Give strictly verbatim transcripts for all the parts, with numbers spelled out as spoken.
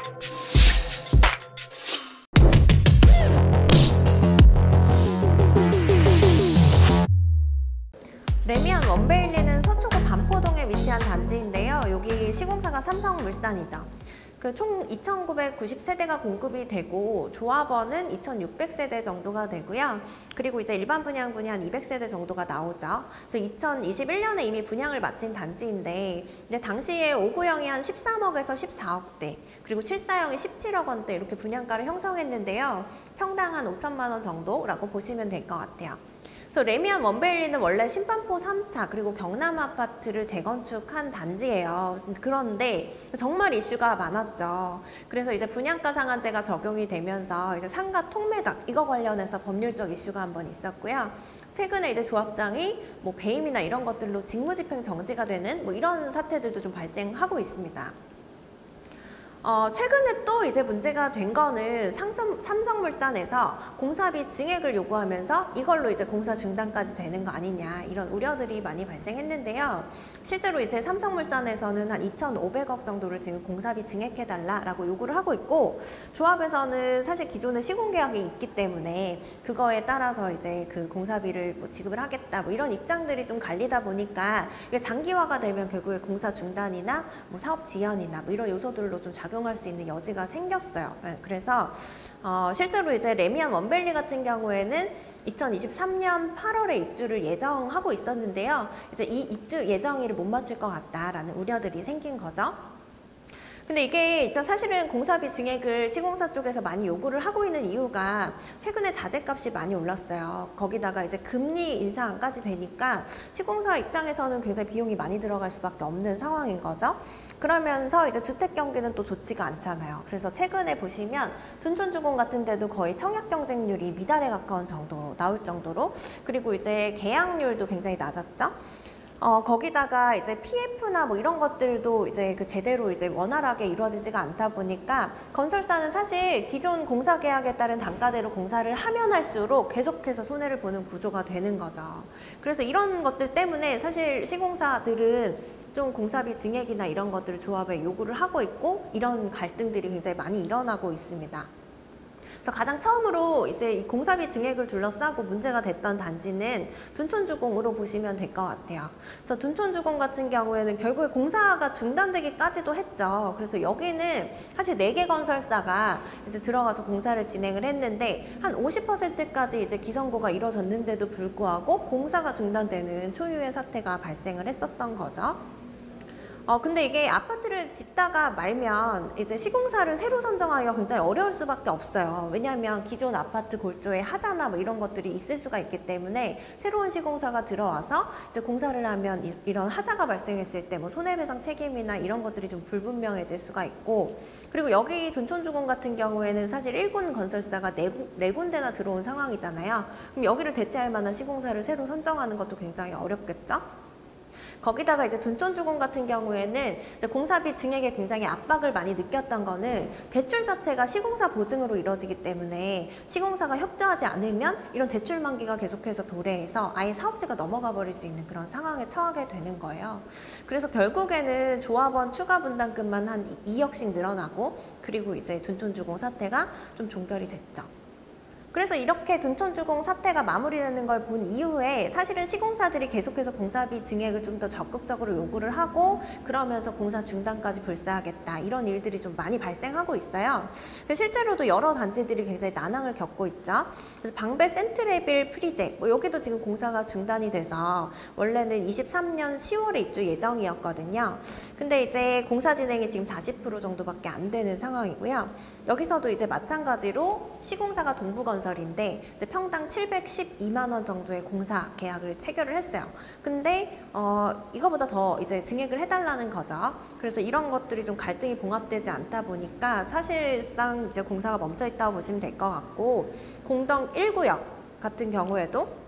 레미안 원베일리는 서초구 반포동에 위치한 단지인데요. 여기 시공사가 삼성물산이죠. 그 총 이천구백구십 세대가 공급이 되고 조합원은 이천육백 세대 정도가 되고요. 그리고 이제 일반 분양분이 한 이백 세대 정도가 나오죠. 그래서 이천이십일 년에 이미 분양을 마친 단지인데 이제 당시에 오구형이 한 십삼억에서 십사억대, 그리고 칠사형이 십칠억 원대 이렇게 분양가를 형성했는데요. 평당 한 오천만 원 정도라고 보시면 될 것 같아요. 그래서 레미안 원베일리는 원래 신반포 삼 차 그리고 경남 아파트를 재건축한 단지예요. 그런데 정말 이슈가 많았죠. 그래서 이제 분양가 상한제가 적용이 되면서 이제 상가 통매각 이거 관련해서 법률적 이슈가 한번 있었고요. 최근에 이제 조합장이 뭐 배임이나 이런 것들로 직무집행 정지가 되는 뭐 이런 사태들도 좀 발생하고 있습니다. 어, 최근에 또 이제 문제가 된 거는 삼성, 삼성물산에서 공사비 증액을 요구하면서 이걸로 이제 공사 중단까지 되는 거 아니냐 이런 우려들이 많이 발생했는데요. 실제로 이제 삼성물산에서는 한 이천오백억 정도를 지금 공사비 증액해달라라고 요구를 하고 있고, 조합에서는 사실 기존에 시공계약이 있기 때문에 그거에 따라서 이제 그 공사비를 뭐 지급을 하겠다 뭐 이런 입장들이 좀 갈리다 보니까 이게 장기화가 되면 결국에 공사 중단이나 뭐 사업 지연이나 뭐 이런 요소들로 좀 작용할 수 있는 여지가 생겼어요. 네, 그래서 어, 실제로 이제 레미안 원베일리 같은 경우에는 이천이십삼 년 팔월에 입주를 예정하고 있었는데요. 이제 이 입주 예정일을 못 맞출 것 같다라는 우려들이 생긴 거죠. 근데 이게 진짜 사실은 공사비 증액을 시공사 쪽에서 많이 요구를 하고 있는 이유가 최근에 자재값이 많이 올랐어요. 거기다가 이제 금리 인상까지 되니까 시공사 입장에서는 굉장히 비용이 많이 들어갈 수밖에 없는 상황인 거죠. 그러면서 이제 주택 경기는 또 좋지가 않잖아요. 그래서 최근에 보시면 둔촌주공 같은 데도 거의 청약 경쟁률이 미달에 가까운 정도로 나올 정도로, 그리고 이제 계약률도 굉장히 낮았죠. 어, 거기다가 이제 피에프나 뭐 이런 것들도 이제 그 제대로 이제 원활하게 이루어지지가 않다 보니까 건설사는 사실 기존 공사 계약에 따른 단가대로 공사를 하면 할수록 계속해서 손해를 보는 구조가 되는 거죠. 그래서 이런 것들 때문에 사실 시공사들은 좀 공사비 증액이나 이런 것들을 조합에 요구를 하고 있고, 이런 갈등들이 굉장히 많이 일어나고 있습니다. 그래서 가장 처음으로 이제 이 공사비 증액을 둘러싸고 문제가 됐던 단지는 둔촌주공으로 보시면 될 것 같아요. 그래서 둔촌주공 같은 경우에는 결국에 공사가 중단되기까지도 했죠. 그래서 여기는 사실 네 개 건설사가 이제 들어가서 공사를 진행을 했는데 한 오십 퍼센트까지 이제 기성고가 이뤄졌는데도 불구하고 공사가 중단되는 초유의 사태가 발생을 했었던 거죠. 어, 근데 이게 아파트를 짓다가 말면 이제 시공사를 새로 선정하기가 굉장히 어려울 수밖에 없어요. 왜냐하면 기존 아파트 골조에 하자나 뭐 이런 것들이 있을 수가 있기 때문에 새로운 시공사가 들어와서 이제 공사를 하면 이, 이런 하자가 발생했을 때 뭐 손해배상 책임이나 이런 것들이 좀 불분명해질 수가 있고, 그리고 여기 둔촌주공 같은 경우에는 사실 일 군 건설사가 네, 네 군데나 들어온 상황이잖아요. 그럼 여기를 대체할 만한 시공사를 새로 선정하는 것도 굉장히 어렵겠죠? 거기다가 이제 둔촌주공 같은 경우에는 이제 공사비 증액에 굉장히 압박을 많이 느꼈던 거는 대출 자체가 시공사 보증으로 이루어지기 때문에 시공사가 협조하지 않으면 이런 대출 만기가 계속해서 도래해서 아예 사업지가 넘어가 버릴 수 있는 그런 상황에 처하게 되는 거예요. 그래서 결국에는 조합원 추가 분담금만 한 이억씩 늘어나고, 그리고 이제 둔촌주공 사태가 좀 종결이 됐죠. 그래서 이렇게 둔촌주공 사태가 마무리되는 걸 본 이후에 사실은 시공사들이 계속해서 공사비 증액을 좀 더 적극적으로 요구를 하고, 그러면서 공사 중단까지 불사하겠다 이런 일들이 좀 많이 발생하고 있어요. 실제로도 여러 단지들이 굉장히 난항을 겪고 있죠. 그래서 방배 센트레빌 프리제 뭐 여기도 지금 공사가 중단이 돼서 원래는 이십삼 년 시월에 입주 예정이었거든요. 근데 이제 공사 진행이 지금 사십 퍼센트 정도밖에 안 되는 상황이고요. 여기서도 이제 마찬가지로 시공사가 동부건설인데 이제 평당 칠백십이만 원 정도의 공사 계약을 체결을 했어요. 근데 어, 이거보다 더 이제 증액을 해달라는 거죠. 그래서 이런 것들이 좀 갈등이 봉합되지 않다 보니까 사실상 이제 공사가 멈춰 있다고 보시면 될 것 같고, 공동 일 구역 같은 경우에도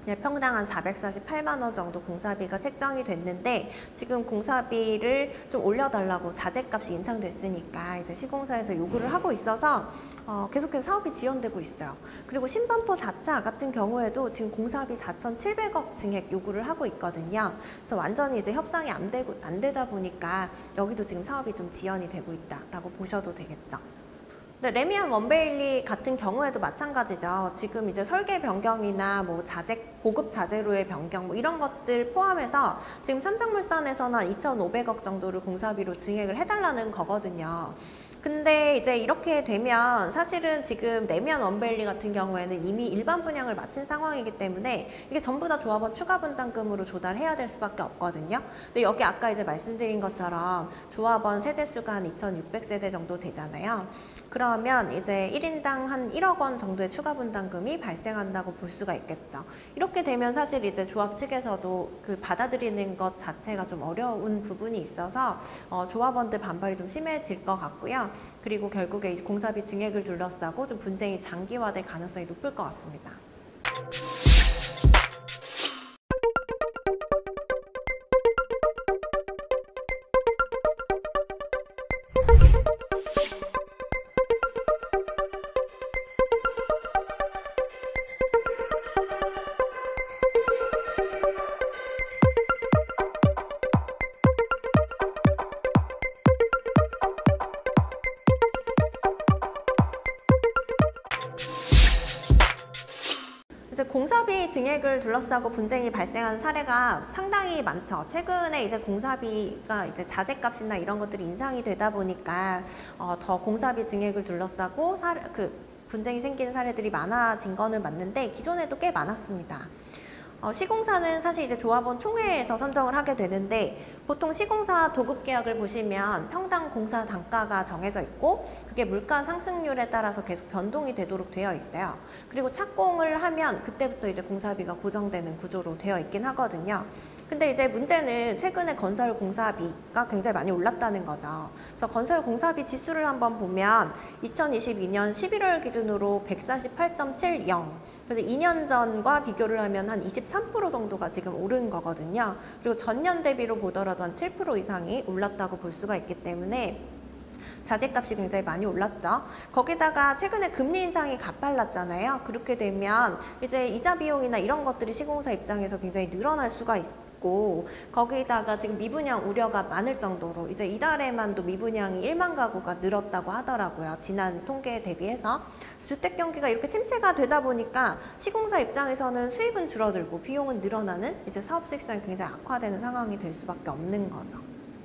네, 평당 한 사백사십팔만 원 정도 공사비가 책정이 됐는데 지금 공사비를 좀 올려달라고 자재값이 인상됐으니까 이제 시공사에서 요구를 하고 있어서 어, 계속해서 사업이 지연되고 있어요. 그리고 신반포 사 차 같은 경우에도 지금 공사비 사천칠백억 증액 요구를 하고 있거든요. 그래서 완전히 이제 협상이 안 되고 안 되다 보니까 여기도 지금 사업이 좀 지연이 되고 있다라고 보셔도 되겠죠. 네, 레미안 원베일리 같은 경우에도 마찬가지죠. 지금 이제 설계 변경이나 뭐 자재, 고급 자재로의 변경 뭐 이런 것들 포함해서 지금 삼성물산에서는 한 이천오백억 정도를 공사비로 증액을 해달라는 거거든요. 근데 이제 이렇게 되면 사실은 지금 레미안 원베일리 같은 경우에는 이미 일반 분양을 마친 상황이기 때문에 이게 전부 다 조합원 추가 분담금으로 조달해야 될 수밖에 없거든요. 근데 여기 아까 이제 말씀드린 것처럼 조합원 세대수가 한 이천육백 세대 정도 되잖아요. 그러면 이제 일 인당 한 일억 원 정도의 추가 분담금이 발생한다고 볼 수가 있겠죠. 이렇게 되면 사실 이제 조합 측에서도 그 받아들이는 것 자체가 좀 어려운 부분이 있어서 어, 조합원들 반발이 좀 심해질 것 같고요. 그리고 결국에 이 공사비 증액을 둘러싸고 좀 분쟁이 장기화될 가능성이 높을 것 같습니다. 이제 공사비 증액을 둘러싸고 분쟁이 발생한 사례가 상당히 많죠. 최근에 이제 공사비가 이제 자재값이나 이런 것들이 인상이 되다 보니까 어, 더 공사비 증액을 둘러싸고 사례, 그 분쟁이 생기는 사례들이 많아진 거는 맞는데 기존에도 꽤 많았습니다. 어, 시공사는 사실 이제 조합원 총회에서 선정을 하게 되는데 보통 시공사 도급 계약을 보시면 평당 공사 단가가 정해져 있고 그게 물가 상승률에 따라서 계속 변동이 되도록 되어 있어요. 그리고 착공을 하면 그때부터 이제 공사비가 고정되는 구조로 되어 있긴 하거든요. 근데 이제 문제는 최근에 건설 공사비가 굉장히 많이 올랐다는 거죠. 그래서 건설 공사비 지수를 한번 보면 이천이십이 년 십일월 기준으로 백사십팔 점 칠영, 그래서 이 년 전과 비교를 하면 한 이십삼 퍼센트 정도가 지금 오른 거거든요. 그리고 전년 대비로 보더라도 한 칠 퍼센트 이상이 올랐다고 볼 수가 있기 때문에 자재값이 굉장히 많이 올랐죠. 거기다가 최근에 금리 인상이 가팔랐잖아요. 그렇게 되면 이제 이자 비용이나 이런 것들이 시공사 입장에서 굉장히 늘어날 수가 있고 거기다가 지금 미분양 우려가 많을 정도로 이제 이달에만도 미분양이 일만 가구가 늘었다고 하더라고요. 지난 통계에 대비해서. 주택 경기가 이렇게 침체가 되다 보니까 시공사 입장에서는 수입은 줄어들고 비용은 늘어나는 이제 사업 수익성이 굉장히 악화되는 상황이 될 수밖에 없는 거죠.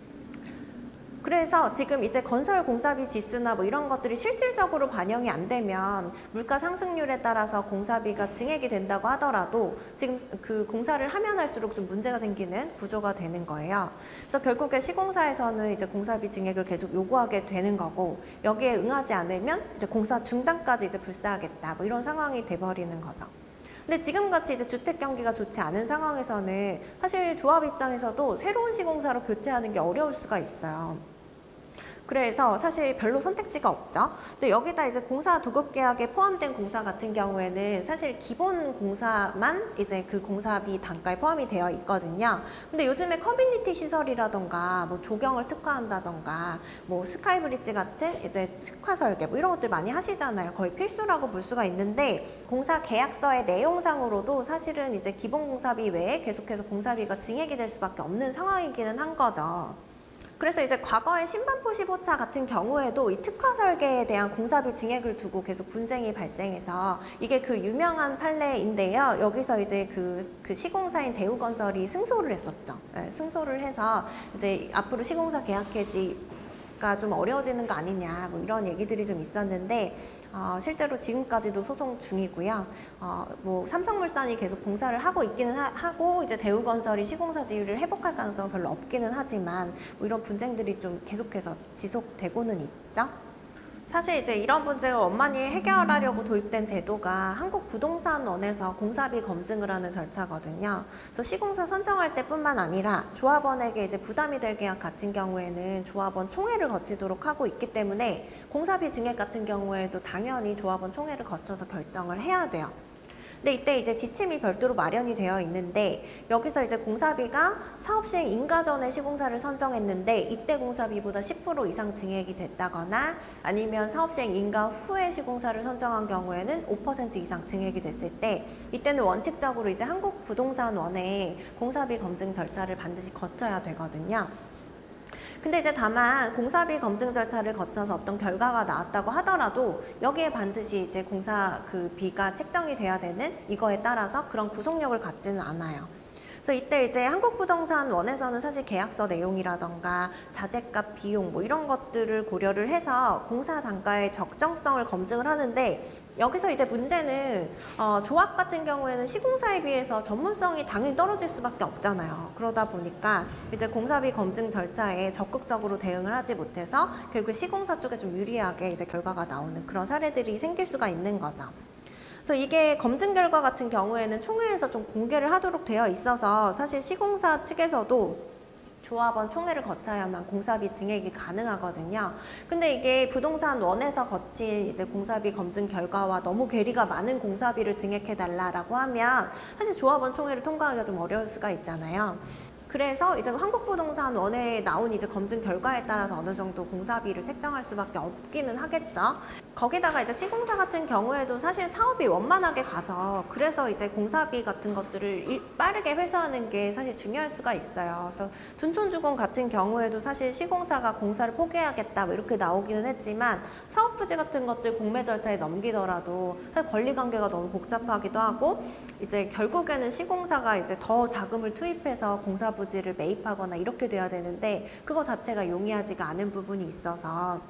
그래서 지금 이제 건설 공사비 지수나 뭐 이런 것들이 실질적으로 반영이 안 되면 물가 상승률에 따라서 공사비가 증액이 된다고 하더라도 지금 그 공사를 하면 할수록 좀 문제가 생기는 구조가 되는 거예요. 그래서 결국에 시공사에서는 이제 공사비 증액을 계속 요구하게 되는 거고 여기에 응하지 않으면 이제 공사 중단까지 이제 불사하겠다 뭐 이런 상황이 돼버리는 거죠. 근데 지금같이 이제 주택 경기가 좋지 않은 상황에서는 사실 조합 입장에서도 새로운 시공사로 교체하는 게 어려울 수가 있어요. 그래서 사실 별로 선택지가 없죠. 또 여기다 이제 공사 도급 계약에 포함된 공사 같은 경우에는 사실 기본 공사만 이제 그 공사비 단가에 포함이 되어 있거든요. 근데 요즘에 커뮤니티 시설이라던가 뭐 조경을 특화한다던가 뭐 스카이브리지 같은 이제 특화 설계 뭐 이런 것들 많이 하시잖아요. 거의 필수라고 볼 수가 있는데 공사 계약서의 내용상으로도 사실은 이제 기본 공사비 외에 계속해서 공사비가 증액이 될 수밖에 없는 상황이기는 한 거죠. 그래서 이제 과거에 신반포 십오 차 같은 경우에도 이 특화 설계에 대한 공사비 증액을 두고 계속 분쟁이 발생해서 이게 그 유명한 판례인데요. 여기서 이제 그, 그 시공사인 대우건설이 승소를 했었죠. 네, 승소를 해서 이제 앞으로 시공사 계약 해지가 좀 어려워지는 거 아니냐 뭐 이런 얘기들이 좀 있었는데 어, 실제로 지금까지도 소송 중이고요. 어, 뭐 삼성물산이 계속 공사를 하고 있기는 하, 하고 이제 대우건설이 시공사 지위를 회복할 가능성은 별로 없기는 하지만 뭐 이런 분쟁들이 좀 계속해서 지속되고는 있죠. 사실 이제 이런 분쟁을 원만히 해결하려고 도입된 제도가 한국부동산원에서 공사비 검증을 하는 절차거든요. 그래서 시공사 선정할 때뿐만 아니라 조합원에게 이제 부담이 될 계약 같은 경우에는 조합원 총회를 거치도록 하고 있기 때문에 공사비 증액 같은 경우에도 당연히 조합원 총회를 거쳐서 결정을 해야 돼요. 근데 이때 이제 지침이 별도로 마련이 되어 있는데 여기서 이제 공사비가 사업 시행 인가 전에 시공사를 선정했는데 이때 공사비보다 십 퍼센트 이상 증액이 됐다거나 아니면 사업 시행 인가 후에 시공사를 선정한 경우에는 오 퍼센트 이상 증액이 됐을 때 이때는 원칙적으로 이제 한국부동산원의 공사비 검증 절차를 반드시 거쳐야 되거든요. 근데 이제 다만 공사비 검증 절차를 거쳐서 어떤 결과가 나왔다고 하더라도 여기에 반드시 이제 공사 그 비가 책정이 돼야 되는 이거에 따라서 그런 구속력을 갖지는 않아요. 그래서 이때 이제 한국부동산원에서는 사실 계약서 내용이라던가 자재값 비용 뭐 이런 것들을 고려를 해서 공사 단가의 적정성을 검증을 하는데 여기서 이제 문제는 어, 조합 같은 경우에는 시공사에 비해서 전문성이 당연히 떨어질 수밖에 없잖아요. 그러다 보니까 이제 공사비 검증 절차에 적극적으로 대응을 하지 못해서 결국 시공사 쪽에 좀 유리하게 이제 결과가 나오는 그런 사례들이 생길 수가 있는 거죠. 그래서 이게 검증 결과 같은 경우에는 총회에서 좀 공개를 하도록 되어 있어서 사실 시공사 측에서도 조합원 총회를 거쳐야만 공사비 증액이 가능하거든요. 근데 이게 부동산원에서 거친 이제 공사비 검증 결과와 너무 괴리가 많은 공사비를 증액해달라라고 하면 사실 조합원 총회를 통과하기가 좀 어려울 수가 있잖아요. 그래서 이제 한국부동산원에 나온 이제 검증 결과에 따라서 어느 정도 공사비를 책정할 수밖에 없기는 하겠죠. 거기다가 이제 시공사 같은 경우에도 사실 사업이 원만하게 가서 그래서 이제 공사비 같은 것들을 빠르게 회수하는 게 사실 중요할 수가 있어요. 그래서 둔촌주공 같은 경우에도 사실 시공사가 공사를 포기하겠다 뭐 이렇게 나오기는 했지만 사업 부지 같은 것들 공매 절차에 넘기더라도 사실 권리관계가 너무 복잡하기도 하고 이제 결국에는 시공사가 이제 더 자금을 투입해서 공사 부지를 매입하거나 이렇게 돼야 되는데 그거 자체가 용이하지가 않은 부분이 있어서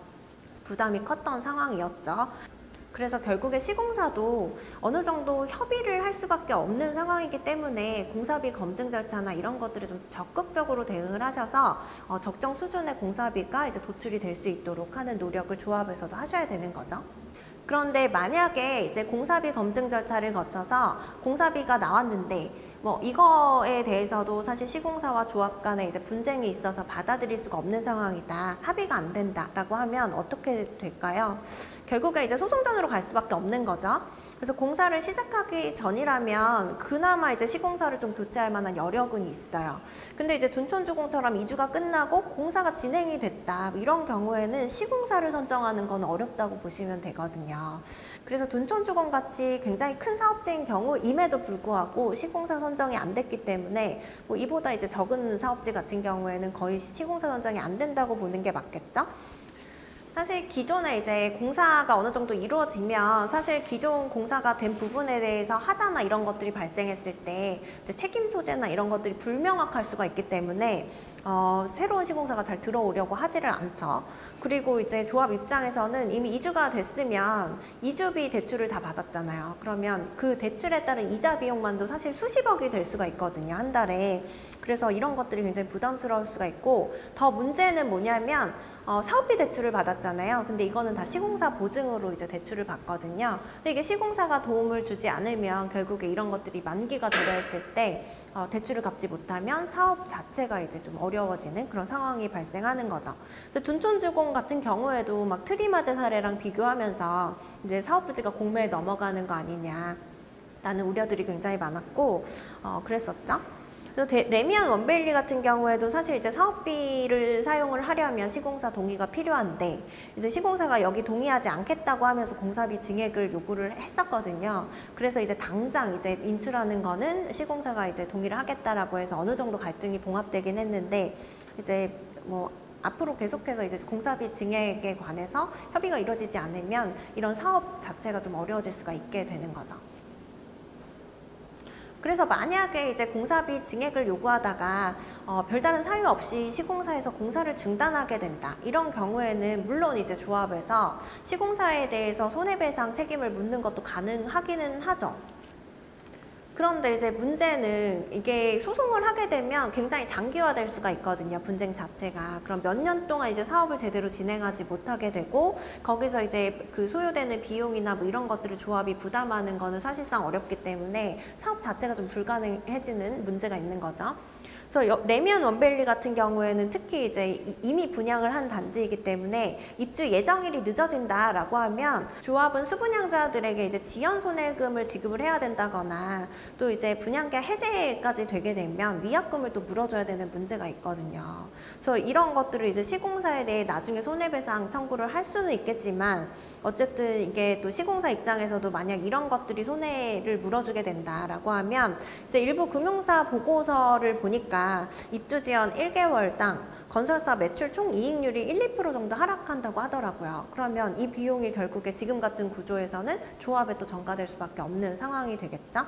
부담이 컸던 상황이었죠. 그래서 결국에 시공사도 어느 정도 협의를 할 수밖에 없는 상황이기 때문에 공사비 검증 절차나 이런 것들을 좀 적극적으로 대응을 하셔서 어, 적정 수준의 공사비가 이제 도출이 될 수 있도록 하는 노력을 조합에서도 하셔야 되는 거죠. 그런데 만약에 이제 공사비 검증 절차를 거쳐서 공사비가 나왔는데 뭐 이거에 대해서도 사실 시공사와 조합 간에 이제 분쟁이 있어서 받아들일 수가 없는 상황이다. 합의가 안 된다라고 하면 어떻게 될까요? 결국에 이제 소송전으로 갈 수밖에 없는 거죠. 그래서 공사를 시작하기 전이라면 그나마 이제 시공사를 좀 교체할 만한 여력은 있어요. 근데 이제 둔촌주공처럼 이주가 끝나고 공사가 진행이 됐다. 이런 경우에는 시공사를 선정하는 건 어렵다고 보시면 되거든요. 그래서 둔촌주공 같이 굉장히 큰 사업지인 경우임에도 불구하고 시공사 선정이 안 됐기 때문에 뭐 이보다 이제 적은 사업지 같은 경우에는 거의 시공사 선정이 안 된다고 보는 게 맞겠죠? 사실 기존에 이제 공사가 어느 정도 이루어지면 사실 기존 공사가 된 부분에 대해서 하자나 이런 것들이 발생했을 때 이제 책임 소재나 이런 것들이 불명확할 수가 있기 때문에 어, 새로운 시공사가 잘 들어오려고 하지를 않죠. 그리고 이제 조합 입장에서는 이미 이주가 됐으면 이주비 대출을 다 받았잖아요. 그러면 그 대출에 따른 이자 비용만도 사실 수십억이 될 수가 있거든요, 한 달에. 그래서 이런 것들이 굉장히 부담스러울 수가 있고 더 문제는 뭐냐면 어, 사업비 대출을 받았잖아요. 근데 이거는 다 시공사 보증으로 이제 대출을 받거든요. 근데 이게 시공사가 도움을 주지 않으면 결국에 이런 것들이 만기가 도래했을 때 어, 대출을 갚지 못하면 사업 자체가 이제 좀 어려워지는 그런 상황이 발생하는 거죠. 근데 둔촌주공 같은 경우에도 막 트리마제 사례랑 비교하면서 이제 사업 부지가 공매에 넘어가는 거 아니냐라는 우려들이 굉장히 많았고 어, 그랬었죠. 레미안 원베일리 같은 경우에도 사실 이제 사업비를 사용을 하려면 시공사 동의가 필요한데 이제 시공사가 여기 동의하지 않겠다고 하면서 공사비 증액을 요구를 했었거든요. 그래서 이제 당장 이제 인출하는 거는 시공사가 이제 동의를 하겠다라고 해서 어느 정도 갈등이 봉합되긴 했는데 이제 뭐 앞으로 계속해서 이제 공사비 증액에 관해서 협의가 이루어지지 않으면 이런 사업 자체가 좀 어려워질 수가 있게 되는 거죠. 그래서 만약에 이제 공사비 증액을 요구하다가 어, 별다른 사유 없이 시공사에서 공사를 중단하게 된다. 이런 경우에는 물론 이제 조합에서 시공사에 대해서 손해배상 책임을 묻는 것도 가능하기는 하죠. 그런데 이제 문제는 이게 소송을 하게 되면 굉장히 장기화될 수가 있거든요. 분쟁 자체가. 그럼 몇 년 동안 이제 사업을 제대로 진행하지 못하게 되고 거기서 이제 그 소요되는 비용이나 뭐 이런 것들을 조합이 부담하는 거는 사실상 어렵기 때문에 사업 자체가 좀 불가능해지는 문제가 있는 거죠. 그래서 여, 레미안 원베일리 같은 경우에는 특히 이제 이미 분양을 한 단지이기 때문에 입주 예정일이 늦어진다라고 하면 조합은 수분양자들에게 이제 지연 손해금을 지급을 해야 된다거나 또 이제 분양계 해제까지 되게 되면 위약금을 또 물어줘야 되는 문제가 있거든요. 그래서 이런 것들을 이제 시공사에 대해 나중에 손해배상 청구를 할 수는 있겠지만 어쨌든 이게 또 시공사 입장에서도 만약 이런 것들이 손해를 물어주게 된다라고 하면 이제 일부 금융사 보고서를 보니까 입주 지연 일 개월당 건설사 매출 총 이익률이 일, 이 퍼센트 정도 하락한다고 하더라고요. 그러면 이 비용이 결국에 지금 같은 구조에서는 조합에 또 전가될 수밖에 없는 상황이 되겠죠.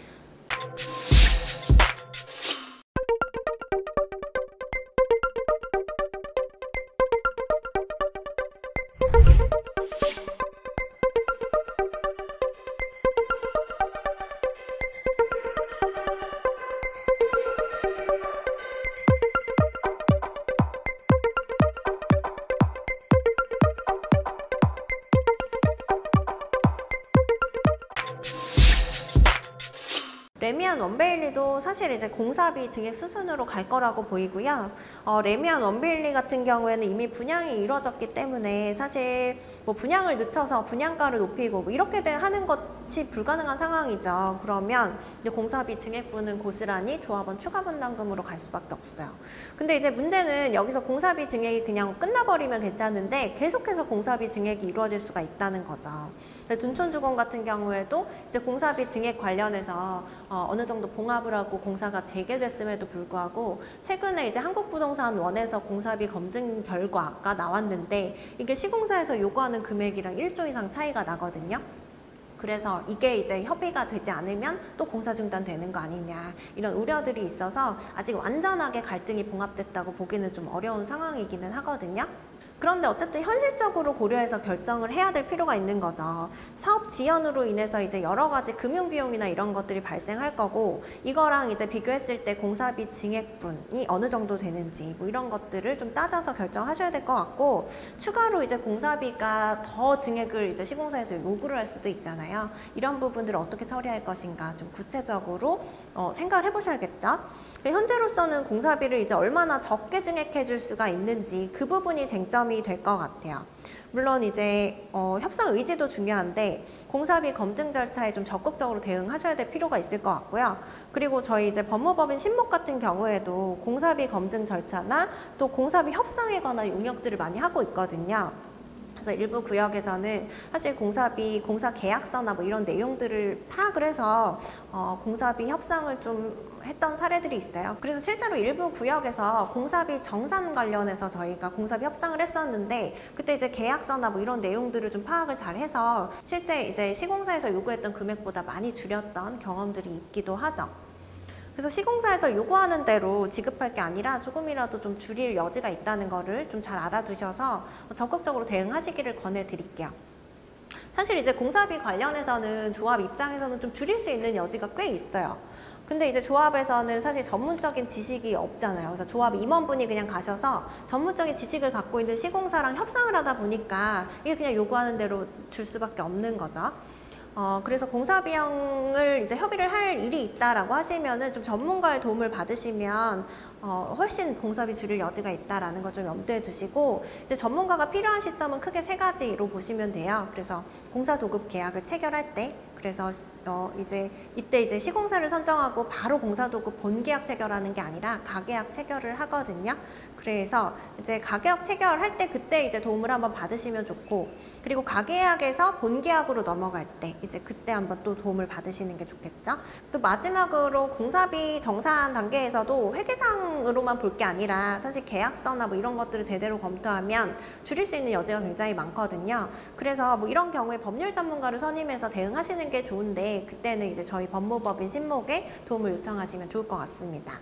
레미안 원베일리도 사실 이제 공사비 증액 수순으로 갈 거라고 보이고요. 어, 레미안 원베일리 같은 경우에는 이미 분양이 이루어졌기 때문에 사실 뭐 분양을 늦춰서 분양가를 높이고 뭐 이렇게 하는 것이 불가능한 상황이죠. 그러면 이제 공사비 증액분은 고스란히 조합원 추가 분담금으로 갈 수밖에 없어요. 근데 이제 문제는 여기서 공사비 증액이 그냥 끝나버리면 괜찮은데 계속해서 공사비 증액이 이루어질 수가 있다는 거죠. 둔촌주공 같은 경우에도 이제 공사비 증액 관련해서 어, 어느 정도 봉합을 하고 공사가 재개됐음에도 불구하고 최근에 이제 한국부동산원에서 공사비 검증 결과가 나왔는데 이게 시공사에서 요구하는 금액이랑 일조 이상 차이가 나거든요. 그래서 이게 이제 협의가 되지 않으면 또 공사 중단되는 거 아니냐 이런 우려들이 있어서 아직 완전하게 갈등이 봉합됐다고 보기는 좀 어려운 상황이기는 하거든요. 그런데 어쨌든 현실적으로 고려해서 결정을 해야 될 필요가 있는 거죠. 사업 지연으로 인해서 이제 여러 가지 금융 비용이나 이런 것들이 발생할 거고 이거랑 이제 비교했을 때 공사비 증액분이 어느 정도 되는지 뭐 이런 것들을 좀 따져서 결정하셔야 될 것 같고 추가로 이제 공사비가 더 증액을 이제 시공사에서 요구를 할 수도 있잖아요. 이런 부분들을 어떻게 처리할 것인가 좀 구체적으로 어, 생각을 해보셔야겠죠. 현재로서는 공사비를 이제 얼마나 적게 증액해 줄 수가 있는지 그 부분이 쟁점이 될 것 같아요. 물론 이제 어, 협상 의지도 중요한데 공사비 검증 절차에 좀 적극적으로 대응하셔야 될 필요가 있을 것 같고요. 그리고 저희 이제 법무법인 신목 같은 경우에도 공사비 검증 절차나 또 공사비 협상에 관한 용역들을 많이 하고 있거든요. 그래서 일부 구역에서는 사실 공사비, 공사 계약서나 뭐 이런 내용들을 파악을 해서 어, 공사비 협상을 좀 했던 사례들이 있어요. 그래서 실제로 일부 구역에서 공사비 정산 관련해서 저희가 공사비 협상을 했었는데 그때 이제 계약서나 뭐 이런 내용들을 좀 파악을 잘 해서 실제 이제 시공사에서 요구했던 금액보다 많이 줄였던 경험들이 있기도 하죠. 그래서 시공사에서 요구하는 대로 지급할 게 아니라 조금이라도 좀 줄일 여지가 있다는 거를 좀 잘 알아두셔서 적극적으로 대응하시기를 권해드릴게요. 사실 이제 공사비 관련해서는 조합 입장에서는 좀 줄일 수 있는 여지가 꽤 있어요. 근데 이제 조합에서는 사실 전문적인 지식이 없잖아요. 그래서 조합 임원분이 그냥 가셔서 전문적인 지식을 갖고 있는 시공사랑 협상을 하다 보니까 이게 그냥 요구하는 대로 줄 수밖에 없는 거죠. 어, 그래서 공사 비용을 이제 협의를 할 일이 있다라고 하시면은 좀 전문가의 도움을 받으시면 어, 훨씬 공사비 줄일 여지가 있다라는 걸 좀 염두에 두시고 이제 전문가가 필요한 시점은 크게 세 가지로 보시면 돼요. 그래서 공사 도급 계약을 체결할 때 그래서 어 이제 이때 이제 시공사를 선정하고 바로 공사도급 본계약 체결하는 게 아니라 가계약 체결을 하거든요. 그래서 이제 가계약 체결할 때 그때 이제 도움을 한번 받으시면 좋고 그리고 가계약에서 본계약으로 넘어갈 때 이제 그때 한번 또 도움을 받으시는 게 좋겠죠. 또 마지막으로 공사비 정산 단계에서도 회계상으로만 볼 게 아니라 사실 계약서나 뭐 이런 것들을 제대로 검토하면 줄일 수 있는 여지가 굉장히 많거든요. 그래서 뭐 이런 경우에 법률 전문가를 선임해서 대응하시는 게 좋은데 그때는 이제 저희 법무법인 신목에 도움을 요청하시면 좋을 것 같습니다.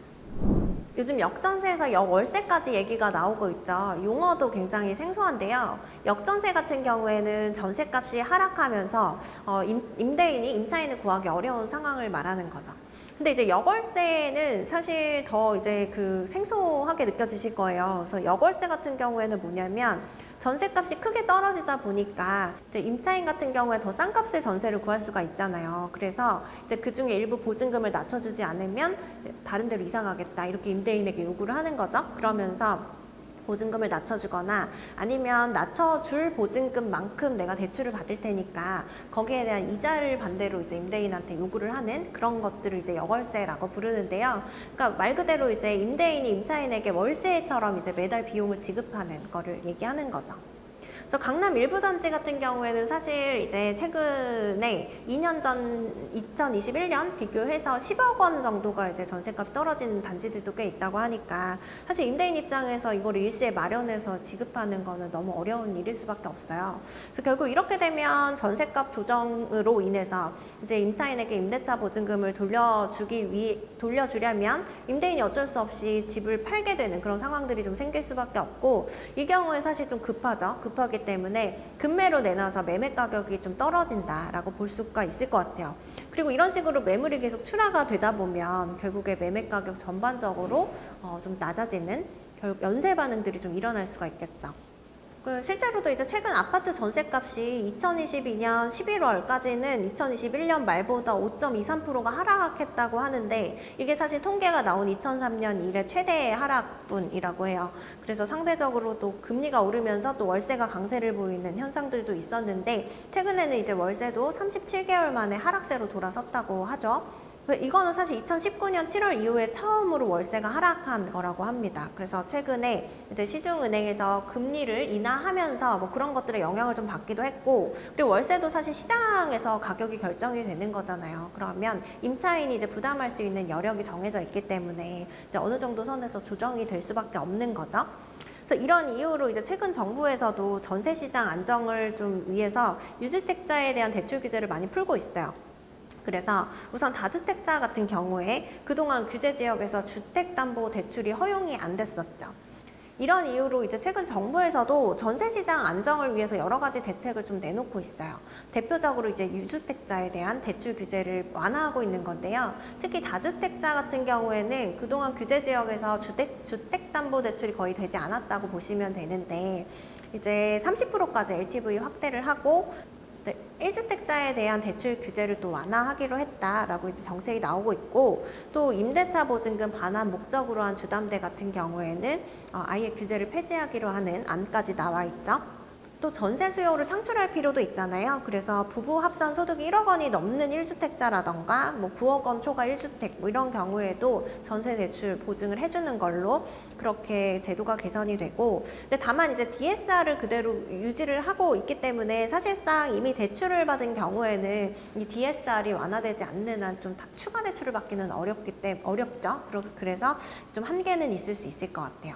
요즘 역전세에서 역월세까지 얘기가 나오고 있죠. 용어도 굉장히 생소한데요. 역전세 같은 경우에는 전세값이 하락하면서 어, 임, 임대인이 임차인을 구하기 어려운 상황을 말하는 거죠. 근데 이제 여월세는 사실 더 이제 그 생소하게 느껴지실 거예요. 그래서 여월세 같은 경우에는 뭐냐면 전세값이 크게 떨어지다 보니까 이제 임차인 같은 경우에 더 싼 값에 전세를 구할 수가 있잖아요. 그래서 이제 그 중에 일부 보증금을 낮춰주지 않으면 다른 데로 이사 가겠다 이렇게 임대인에게 요구를 하는 거죠. 그러면서 보증금을 낮춰주거나 아니면 낮춰줄 보증금만큼 내가 대출을 받을 테니까 거기에 대한 이자를 반대로 이제 임대인한테 요구를 하는 그런 것들을 이제 여월세라고 부르는데요. 그러니까 말 그대로 이제 임대인이 임차인에게 월세처럼 이제 매달 비용을 지급하는 거를 얘기하는 거죠. 그래서 강남 일부 단지 같은 경우에는 사실 이제 최근에 이 년 전 이천이십일 년 비교해서 십억 원 정도가 이제 전세값이 떨어진 단지들도 꽤 있다고 하니까 사실 임대인 입장에서 이걸 일시에 마련해서 지급하는 거는 너무 어려운 일일 수밖에 없어요. 그래서 결국 이렇게 되면 전세값 조정으로 인해서 이제 임차인에게 임대차 보증금을 돌려주기 위해 돌려주려면 임대인이 어쩔 수 없이 집을 팔게 되는 그런 상황들이 좀 생길 수밖에 없고, 이 경우에 사실 좀 급하죠. 급하기 때문에 급매로 내놔서 매매 가격이 좀 떨어진다라고 볼 수가 있을 것 같아요. 그리고 이런 식으로 매물이 계속 출하가 되다 보면 결국에 매매 가격 전반적으로 어, 좀 낮아지는 결국 연쇄 반응들이 좀 일어날 수가 있겠죠. 실제로도 이제 최근 아파트 전세값이 이천이십이 년 십일월까지는 이천이십일 년 말보다 오 점 이삼 퍼센트가 하락했다고 하는데, 이게 사실 통계가 나온 이천삼 년 이래 최대 하락분이라고 해요. 그래서 상대적으로 또 금리가 오르면서 또 월세가 강세를 보이는 현상들도 있었는데, 최근에는 이제 월세도 삼십칠 개월 만에 하락세로 돌아섰다고 하죠. 이거는 사실 이천십구 년 칠월 이후에 처음으로 월세가 하락한 거라고 합니다. 그래서 최근에 이제 시중은행에서 금리를 인하하면서 뭐 그런 것들에 영향을 좀 받기도 했고, 그리고 월세도 사실 시장에서 가격이 결정이 되는 거잖아요. 그러면 임차인이 이제 부담할 수 있는 여력이 정해져 있기 때문에 이제 어느 정도 선에서 조정이 될 수밖에 없는 거죠. 그래서 이런 이유로 이제 최근 정부에서도 전세 시장 안정을 좀 위해서 유주택자에 대한 대출 규제를 많이 풀고 있어요. 그래서 우선 다주택자 같은 경우에 그동안 규제 지역에서 주택담보대출이 허용이 안 됐었죠. 이런 이유로 이제 최근 정부에서도 전세시장 안정을 위해서 여러 가지 대책을 좀 내놓고 있어요. 대표적으로 이제 유주택자에 대한 대출 규제를 완화하고 있는 건데요. 특히 다주택자 같은 경우에는 그동안 규제 지역에서 주택, 주택담보대출이 거의 되지 않았다고 보시면 되는데, 이제 삼십 퍼센트까지 엘티브이 확대를 하고 네, 일 주택자에 대한 대출 규제를 또 완화하기로 했다라고 이제 정책이 나오고 있고, 또 임대차 보증금 반환 목적으로 한 주담대 같은 경우에는 어, 아예 규제를 폐지하기로 하는 안까지 나와 있죠. 또 전세 수요를 창출할 필요도 있잖아요. 그래서 부부 합산 소득이 일억 원이 넘는 일 주택자라던가 뭐 구억 원 초과 일 주택 뭐 이런 경우에도 전세 대출 보증을 해주는 걸로 그렇게 제도가 개선이 되고, 근데 다만 이제 디에스알을 그대로 유지를 하고 있기 때문에 사실상 이미 대출을 받은 경우에는 이 디에스알이 완화되지 않는 한 좀 추가 대출을 받기는 어렵기 때문에 어렵죠. 그래서 좀 한계는 있을 수 있을 것 같아요.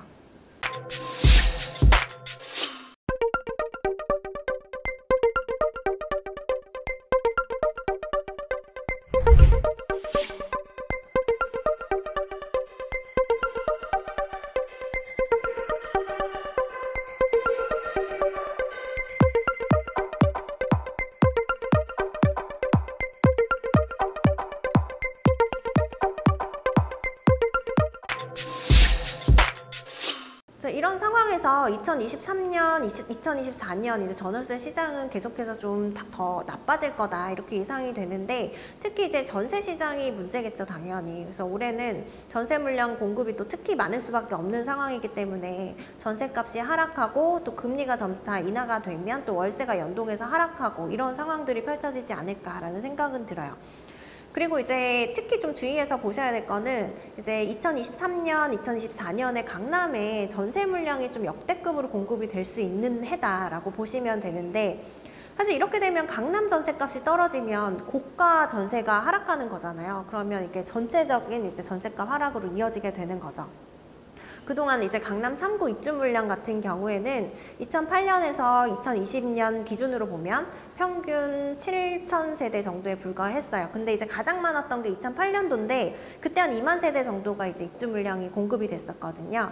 이런 상황에서 이천이십삼 년, 이천이십사 년 이제 전월세 시장은 계속해서 좀 더 나빠질 거다 이렇게 예상이 되는데, 특히 이제 전세 시장이 문제겠죠, 당연히. 그래서 올해는 전세 물량 공급이 또 특히 많을 수밖에 없는 상황이기 때문에 전세값이 하락하고 또 금리가 점차 인하가 되면 또 월세가 연동해서 하락하고 이런 상황들이 펼쳐지지 않을까라는 생각은 들어요. 그리고 이제 특히 좀 주의해서 보셔야 될 거는 이제 이천이십삼 년, 이천이십사 년에 강남에 전세 물량이 좀 역대급으로 공급이 될 수 있는 해다라고 보시면 되는데, 사실 이렇게 되면 강남 전세값이 떨어지면 고가 전세가 하락하는 거잖아요. 그러면 이게 전체적인 이제 전세값 하락으로 이어지게 되는 거죠. 그동안 이제 강남 삼 구 입주 물량 같은 경우에는 이천팔 년에서 이천이십 년 기준으로 보면 평균 칠천 세대 정도에 불과했어요. 근데 이제 가장 많았던 게 이천팔 년도인데 그때 한 이만 세대 정도가 이제 입주 물량이 공급이 됐었거든요.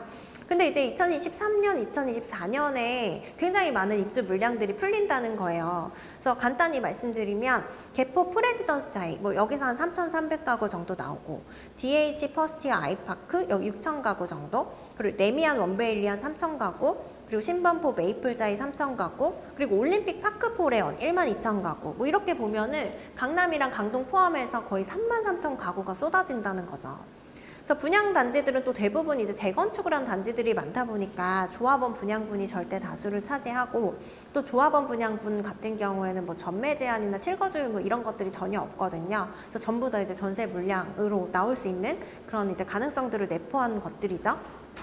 근데 이제 이천이십삼 년, 이천이십사 년에 굉장히 많은 입주 물량들이 풀린다는 거예요. 그래서 간단히 말씀드리면 개포 프레지던스 자이, 뭐 여기서 한 삼천삼백 가구 정도 나오고, 디에이치 퍼스티어 아이파크 여기 육천 가구 정도, 그리고 레미안 원베일리 한 삼천 가구, 그리고 신반포 메이플자이 삼천 가구, 그리고 올림픽 파크 포레온 일만 이천 가구, 뭐 이렇게 보면은 강남이랑 강동 포함해서 거의 삼만 삼천 가구가 쏟아진다는 거죠. 그래서 분양 단지들은 또 대부분 이제 재건축을 한 단지들이 많다 보니까 조합원 분양분이 절대 다수를 차지하고, 또 조합원 분양분 같은 경우에는 뭐 전매 제한이나 실거주율 뭐 이런 것들이 전혀 없거든요. 그래서 전부 다 이제 전세 물량으로 나올 수 있는 그런 이제 가능성들을 내포한 것들이죠.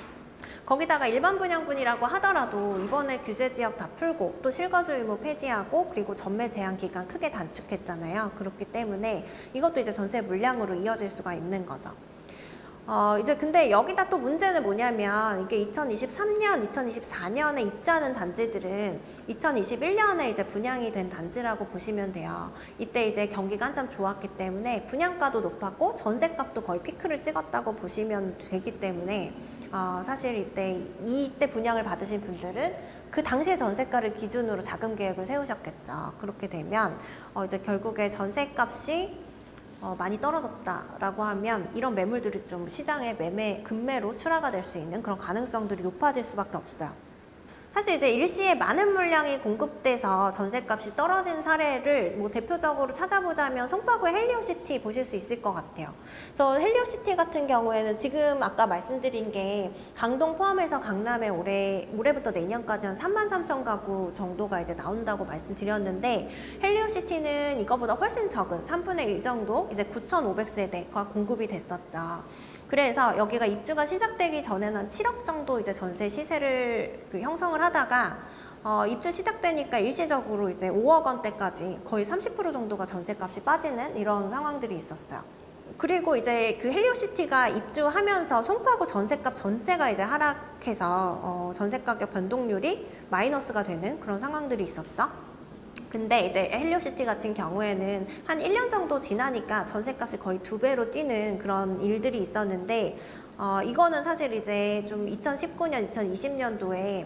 거기다가 일반 분양분이라고 하더라도 이번에 규제 지역 다 풀고 또 실거주 의무 폐지하고 그리고 전매 제한 기간 크게 단축했잖아요. 그렇기 때문에 이것도 이제 전세 물량으로 이어질 수가 있는 거죠. 어, 이제 근데 여기다 또 문제는 뭐냐면, 이게 이천이십삼 년, 이천이십사 년에 입주하는 단지들은 이천이십일 년에 이제 분양이 된 단지라고 보시면 돼요. 이때 이제 경기가 한참 좋았기 때문에 분양가도 높았고 전세값도 거의 피크를 찍었다고 보시면 되기 때문에 어, 사실 이때 이때 분양을 받으신 분들은 그 당시의 전세가를 기준으로 자금 계획을 세우셨겠죠. 그렇게 되면 어, 이제 결국에 전세값이 어, 많이 떨어졌다라고 하면 이런 매물들이 좀 시장의 매매, 급매로 출하가 될 수 있는 그런 가능성들이 높아질 수밖에 없어요. 사실 이제 일시에 많은 물량이 공급돼서 전세값이 떨어진 사례를 뭐 대표적으로 찾아보자면 송파구의 헬리오시티 보실 수 있을 것 같아요. 그래서 헬리오시티 같은 경우에는 지금 아까 말씀드린 게 강동 포함해서 강남에 올해, 올해부터 내년까지 한 삼만 삼천 가구 정도가 이제 나온다고 말씀드렸는데, 헬리오시티는 이거보다 훨씬 적은 삼분의 일 정도, 이제 구천오백 세대가 공급이 됐었죠. 그래서 여기가 입주가 시작되기 전에는 한 칠억 정도 이제 전세 시세를 그 형성을 하다가 어, 입주 시작되니까 일시적으로 이제 오억 원대까지 거의 삼십 퍼센트 정도가 전세값이 빠지는 이런 상황들이 있었어요. 그리고 이제 그 헬리오시티가 입주하면서 송파구 전세값 전체가 이제 하락해서 어, 전세가격 변동률이 마이너스가 되는 그런 상황들이 있었죠. 근데 이제 헬리오시티 같은 경우에는 한 일 년 정도 지나니까 전세값이 거의 두 배로 뛰는 그런 일들이 있었는데, 어, 이거는 사실 이제 좀 이천십구 년, 이천이십 년도에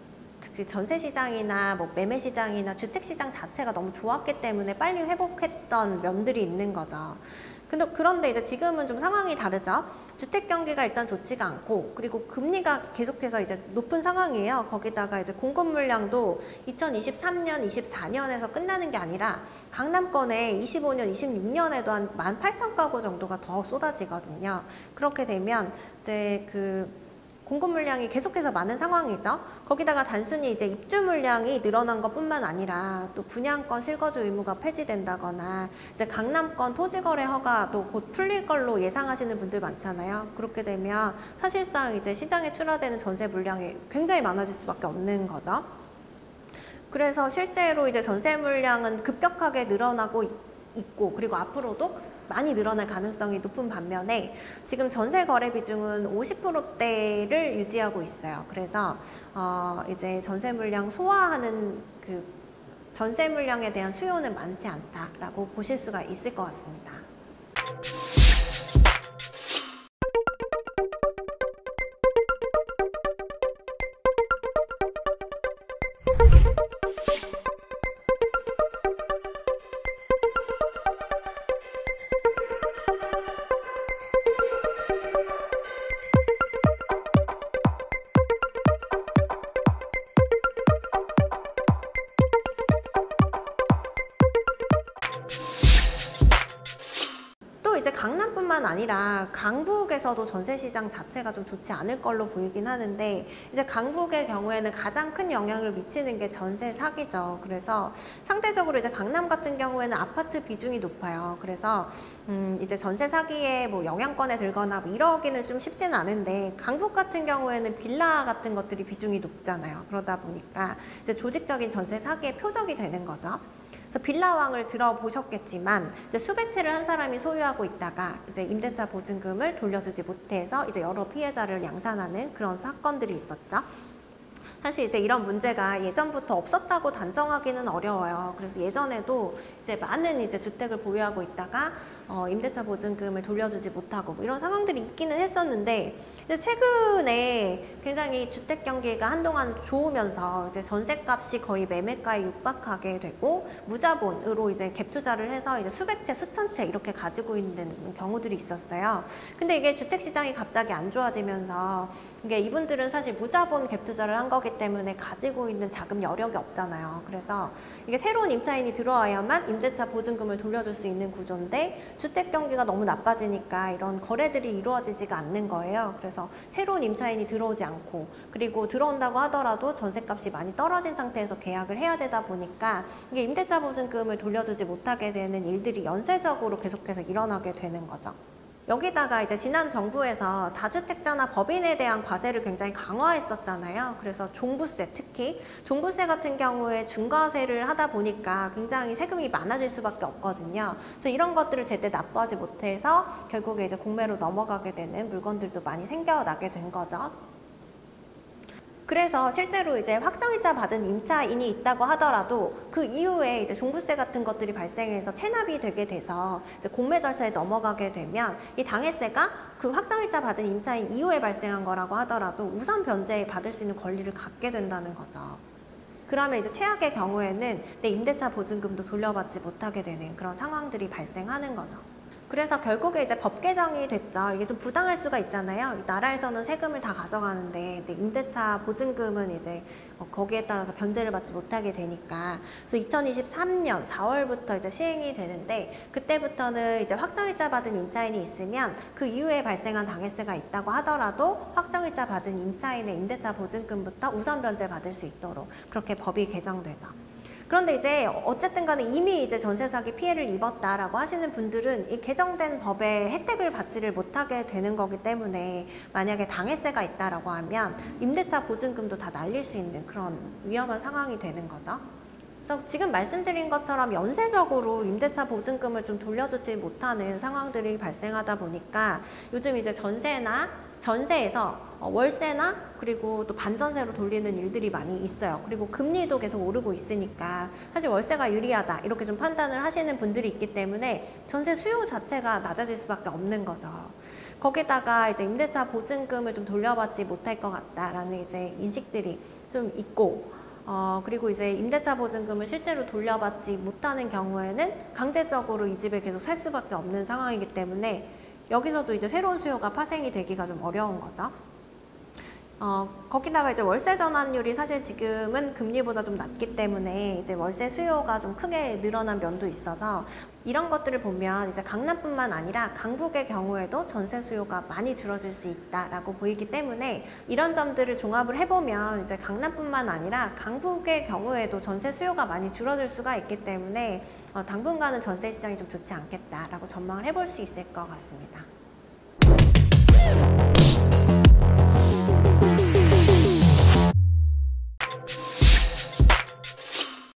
그 전세 시장이나 뭐 매매 시장이나 주택 시장 자체가 너무 좋았기 때문에 빨리 회복했던 면들이 있는 거죠. 그런데 이제 지금은 좀 상황이 다르죠. 주택 경기가 일단 좋지가 않고, 그리고 금리가 계속해서 이제 높은 상황이에요. 거기다가 이제 공급 물량도 이천이십삼 년, 이십사 년에서 끝나는 게 아니라 강남권에 이십오 년, 이십육 년에도 한 만 팔천 가구 정도가 더 쏟아지거든요. 그렇게 되면 이제 그 공급 물량이 계속해서 많은 상황이죠. 거기다가 단순히 이제 입주 물량이 늘어난 것뿐만 아니라 또 분양권 실거주 의무가 폐지된다거나 이제 강남권 토지거래 허가도 곧 풀릴 걸로 예상하시는 분들 많잖아요. 그렇게 되면 사실상 이제 시장에 출하되는 전세 물량이 굉장히 많아질 수밖에 없는 거죠. 그래서 실제로 이제 전세 물량은 급격하게 늘어나고 있고, 그리고 앞으로도 많이 늘어날 가능성이 높은 반면에 지금 전세 거래 비중은 오십 퍼센트대를 유지하고 있어요. 그래서 어 이제 전세 물량 소화하는 그 전세 물량에 대한 수요는 많지 않다라고 보실 수가 있을 것 같습니다. 이제 강남뿐만 아니라 강북에서도 전세 시장 자체가 좀 좋지 않을 걸로 보이긴 하는데, 이제 강북의 경우에는 가장 큰 영향을 미치는 게 전세 사기죠. 그래서 상대적으로 이제 강남 같은 경우에는 아파트 비중이 높아요. 그래서 음 이제 전세 사기에 뭐 영향권에 들거나 뭐 이러기는 좀 쉽지는 않은데, 강북 같은 경우에는 빌라 같은 것들이 비중이 높잖아요. 그러다 보니까 이제 조직적인 전세 사기의 표적이 되는 거죠. 그래서 빌라왕을 들어보셨겠지만 이제 수백 채를 한 사람이 소유하고 있다가 이제 임대차 보증금을 돌려주지 못해서 이제 여러 피해자를 양산하는 그런 사건들이 있었죠. 사실 이제 이런 문제가 예전부터 없었다고 단정하기는 어려워요. 그래서 예전에도 이제 많은 이제 주택을 보유하고 있다가 어, 임대차 보증금을 돌려주지 못하고 뭐 이런 상황들이 있기는 했었는데, 근데 최근에 굉장히 주택 경기가 한동안 좋으면서 이제 전셋값이 거의 매매가에 육박하게 되고 무자본으로 이제 갭 투자를 해서 이제 수백 채, 수천 채 이렇게 가지고 있는 경우들이 있었어요. 근데 이게 주택 시장이 갑자기 안 좋아지면서 이게 이분들은 사실 무자본 갭 투자를 한 거기 때문에 가지고 있는 자금 여력이 없잖아요. 그래서 이게 새로운 임차인이 들어와야만 임대차 보증금을 돌려줄 수 있는 구조인데, 주택 경기가 너무 나빠지니까 이런 거래들이 이루어지지가 않는 거예요. 그래서 새로운 임차인이 들어오지 않고, 그리고 들어온다고 하더라도 전셋값이 많이 떨어진 상태에서 계약을 해야 되다 보니까 이게 임대차 보증금을 돌려주지 못하게 되는 일들이 연쇄적으로 계속해서 일어나게 되는 거죠. 여기다가 이제 지난 정부에서 다주택자나 법인에 대한 과세를 굉장히 강화했었잖아요. 그래서 종부세, 특히 종부세 같은 경우에 중과세를 하다 보니까 굉장히 세금이 많아질 수밖에 없거든요. 그래서 이런 것들을 제때 납부하지 못해서 결국에 이제 공매로 넘어가게 되는 물건들도 많이 생겨나게 된 거죠. 그래서 실제로 이제 확정일자 받은 임차인이 있다고 하더라도 그 이후에 이제 종부세 같은 것들이 발생해서 체납이 되게 돼서 이제 공매 절차에 넘어가게 되면 이 당해세가 그 확정일자 받은 임차인 이후에 발생한 거라고 하더라도 우선 변제 받을 수 있는 권리를 갖게 된다는 거죠. 그러면 이제 최악의 경우에는 내 임대차 보증금도 돌려받지 못하게 되는 그런 상황들이 발생하는 거죠. 그래서 결국에 이제 법 개정이 됐죠. 이게 좀 부당할 수가 있잖아요. 나라에서는 세금을 다 가져가는데 임대차 보증금은 이제 거기에 따라서 변제를 받지 못하게 되니까. 그래서 이천이십삼 년 사월부터 이제 시행이 되는데, 그때부터는 이제 확정일자 받은 임차인이 있으면 그 이후에 발생한 당해세가 있다고 하더라도 확정일자 받은 임차인의 임대차 보증금부터 우선 변제 받을 수 있도록 그렇게 법이 개정되죠. 그런데 이제 어쨌든 간에 이미 이제 전세 사기 피해를 입었다라고 하시는 분들은 이 개정된 법의 혜택을 받지를 못하게 되는 거기 때문에, 만약에 당해세가 있다라고 하면 임대차 보증금도 다 날릴 수 있는 그런 위험한 상황이 되는 거죠. 그래서 지금 말씀드린 것처럼 연쇄적으로 임대차 보증금을 좀 돌려주지 못하는 상황들이 발생하다 보니까 요즘 이제 전세나 전세에서 월세나 그리고 또 반전세로 돌리는 일들이 많이 있어요. 그리고 금리도 계속 오르고 있으니까 사실 월세가 유리하다 이렇게 좀 판단을 하시는 분들이 있기 때문에 전세 수요 자체가 낮아질 수밖에 없는 거죠. 거기다가 이제 임대차 보증금을 좀 돌려받지 못할 것 같다라는 이제 인식들이 좀 있고, 어, 그리고 이제 임대차 보증금을 실제로 돌려받지 못하는 경우에는 강제적으로 이 집에 계속 살 수밖에 없는 상황이기 때문에 여기서도 이제 새로운 수요가 파생이 되기가 좀 어려운 거죠. 어, 거기다가 이제 월세 전환율이 사실 지금은 금리보다 좀 낮기 때문에 이제 월세 수요가 좀 크게 늘어난 면도 있어서 이런 것들을 보면 이제 강남뿐만 아니라 강북의 경우에도 전세 수요가 많이 줄어들 수 있다라고 보이기 때문에, 이런 점들을 종합을 해보면 이제 강남뿐만 아니라 강북의 경우에도 전세 수요가 많이 줄어들 수가 있기 때문에 어, 당분간은 전세 시장이 좀 좋지 않겠다라고 전망을 해볼 수 있을 것 같습니다.